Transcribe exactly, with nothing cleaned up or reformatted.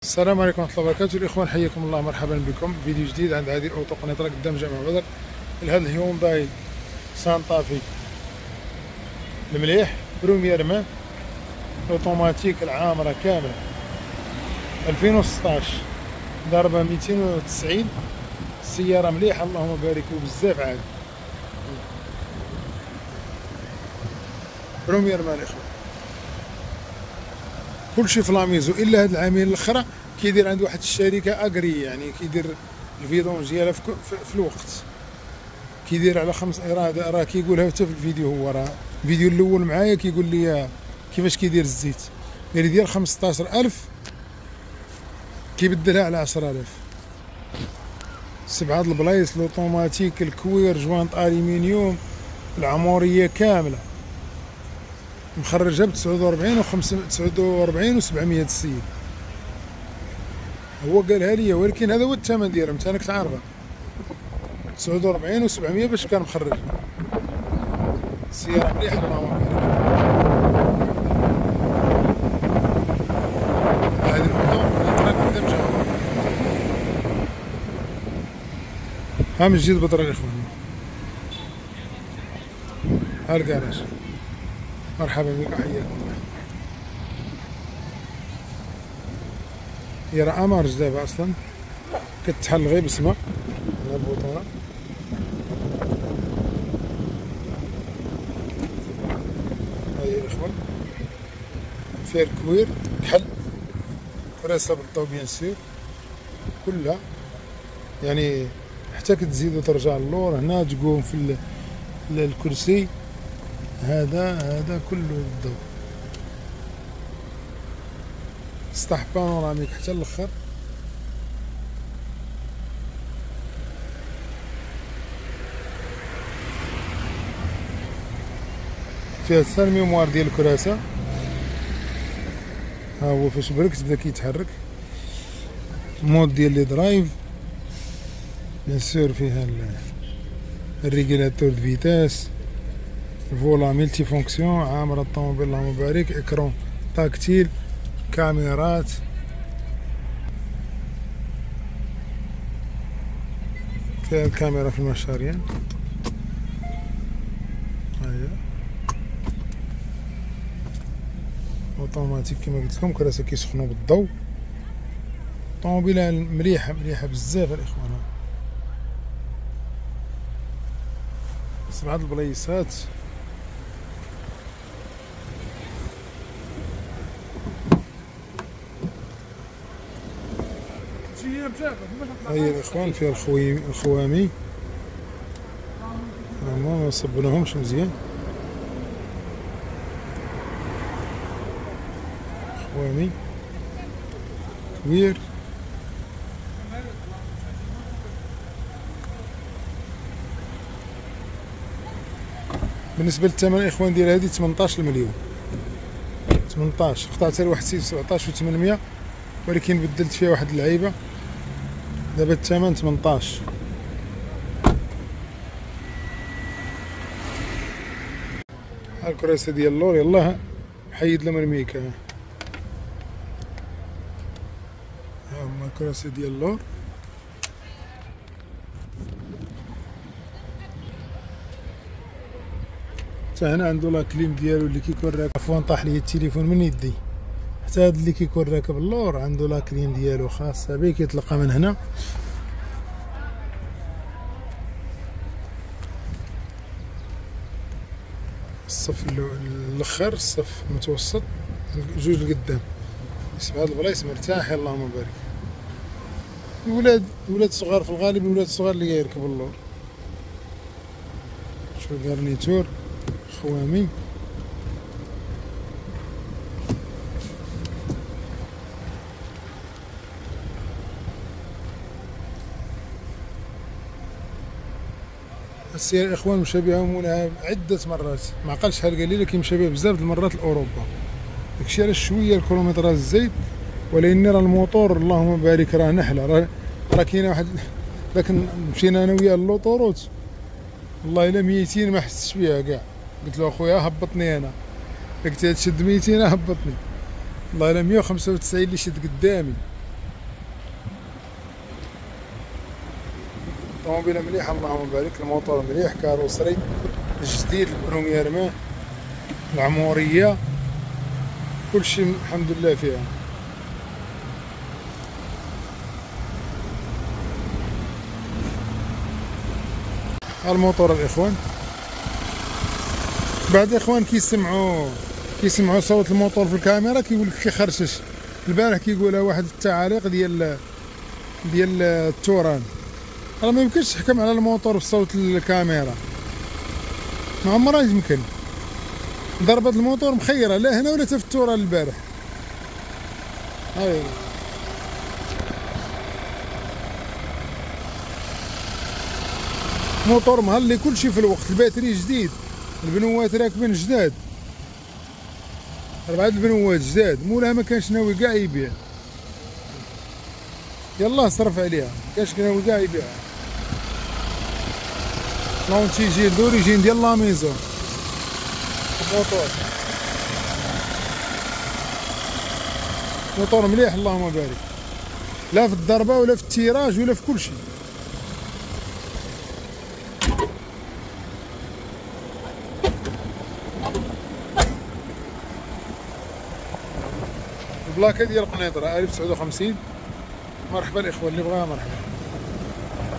السلام عليكم ورحمة الله وبركاته. الإخوان حياكم الله، مرحبا بكم فيديو جديد عند هذه الأوتو قنيطرة قدام جامع بدر. لهذا الهيونداي سانطافي المليح بروميير مان اوتوماتيك العامرة كاملة ألفين وستطاش ضربة ميتين وتسعين. السيارة مليحة اللهم بارك بزاف عاد بروميير مان الإخوان. كلشي في لاميزو الا هاد العامين الاخرى كيدير عند واحد الشركه اغري، يعني كيدير الفيدونج ديالها في, في الوقت، كيدير على خمس راه راه كيقولها حتى في الفيديو. هو راه الفيديو الاول معايا كيقول لي كيفاش كيدير الزيت، قال لي ديال خمسطاش ألف كيبدلها على عشرة آلاف. سبعة البلايص لوطوماتيك الكوير جوانط الومنيوم العموريه كامله مخرجها ب تسعة وأربعين وخمسمية تسعة وأربعين وسبعمية السيد. هو قالها لي، ولكن هذا هو الثمن ديالها، انت راك تعرفها تسعة وأربعين وسبعمية باش كان مخرج. السيارة مليحة اللهم بارك. هذه الأوتو قدام جامع ها من جديد بدر الإخوان. ها الكراج، مرحبا بك وحياكم الله. هي راه امارج دابا اصلا كتحل غير بسمه على البوطونه. هاهي الاخوان فيها الكوير كحل فراسه بالضو بيان سور كلها، يعني حتى كتزيد وترجع للور هنا تقوم في الكرسي هذا هذا كله بالضوء. سطح بانوراميك حتى الاخر. فيها حتى الميموار ديال الكراسه، ها هو فاش بركت بدا كيتحرك. مود ديال لي درايف بيان سور، فيها الريغولاتور د فيتاس، فولا ملتي فونكسيون، عامرة الطوموبيل اللهم بارك، اكرون تاكتيل، كاميرات، فيها الكاميرا في المشاريع. هيا اوتوماتيك كما قلت لكم، كراسة كيسخنوا بالضو. طوموبيلة مليحة مليحة بزاف الاخوان. سبعة البلايصات. هاهي الاخوان فيها الخوي الخوامي، ما صبناهمش مزيان. خوامي كبير. بالنسبه للثمن الاخوان ديال هذه ثمنطاش المليون، ثمنطاش قطعتها لواحد السيد سبعطاش وثمنمية، ولكن بدلت فيها واحد اللعيبه. دابا الثمن ثمنطاش. ها الكراسه ديال اللور، يلاه حيد لهم الميكا. ها هما الكراسه ديال اللور. حتى هنا عنده لا كليم ديالو اللي كيكون راكب. عفوا طاح لي التليفون من يدي. حتى هاد اللي كيكون راكب اللور عنده لا كليم ديالو خاصه به، كيطلقها من هنا. الصف الاخر، الصف المتوسط، جوج القدام. سبعة البلايص مرتاح اللهم بارك. الولاد ولاد صغار في الغالب، الولاد الصغار اللي يركبوا اللور. شوف الغارنيتور خوامي. السيارة الاخوان مشابهة منها عدة مرات، ما عقلش شحال قال لي، لكن مشابهة بزاف د المرات لاوروبا. داكشي علاش شوية الكيلومترات زايد، ولكن راه الموتور اللهم بارك راه نحلة. راه راه كاينة واحد، لكن مشينا انا وياه لوطوروت والله الا ميتين ما حسيتش بها كاع. قلت له اخويا هبطني انا، قلت تشد ميتين هبطني. والله الا مية وخمسة وتسعين اللي شد قدامي، طوموبيله مليحه اللهم بارك. الموتور مليح، كاروسري جديد، البروميير مان، العموريه، كلشي الحمد لله فيها. الموتور الاخوان. بعد الاخوان كيسمعوا كيسمعوا صوت الموتور في الكاميرا كيقول لك كيخرشش. البارح كيقولها واحد التعاليق ديال ديال التوران، راه ما يمكنش تحكم على الموتور بصوت الكاميرا، ما عمرها يمكن. ضربة الموتور مخيرة لا هنا ولا حتى في التوران البارح. هاي موتور مهلي كلشي في الوقت، الباتري جديد، البنوات راكبين جداد، أربعة البنوات جداد، مولاها ما كانش ناوي كاع يبيع. يلاه صرف عليها، كانش ناوي كاع يبيعها. لونتي جين دوريجين ديال لا ميزون. موتور موتور مليح اللهم بارك، لا في الضربة ولا في التيراج ولا في كلشي. البلاكة ديال قنيطرة ألف تسعود وخمسين. مرحبا الإخوة اللي بغاها مرحبا.